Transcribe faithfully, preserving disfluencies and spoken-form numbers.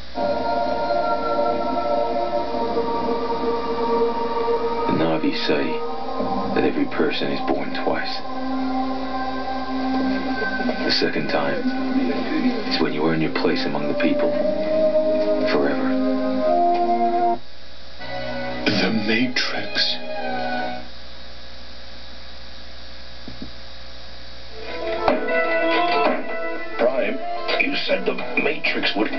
The Na'vi say that every person is born twice. The second time is when you earn your place among the people forever. The Matrix. Prime, you said the Matrix would